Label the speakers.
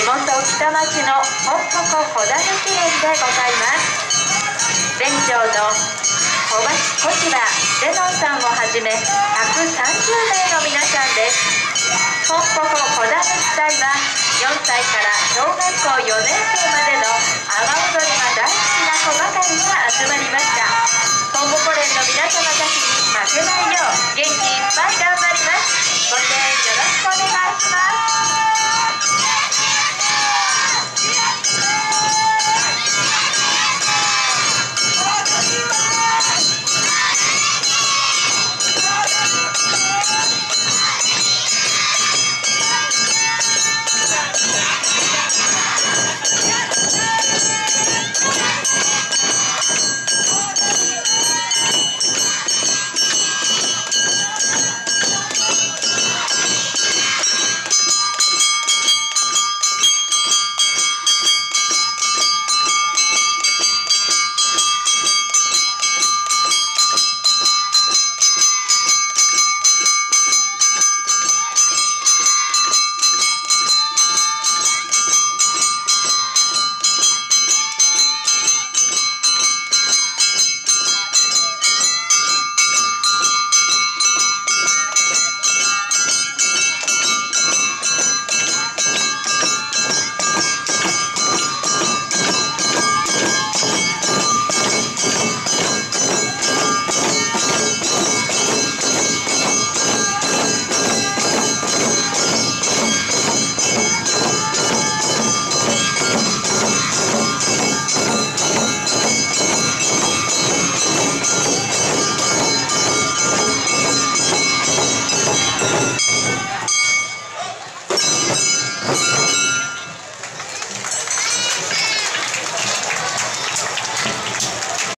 Speaker 1: 元北町のほっぽここだぬ記念でございます。全長の小柴レノンさんをはじめ130名の皆さんです。ほっぽここだぬ祭は4歳から小学校4年生までの阿波踊りが大好きな子ばかりが集まりました。ほっぽこ連の皆様たちに負けないよう元気いっぱい頑張ります。ご声援よろしくお願いします。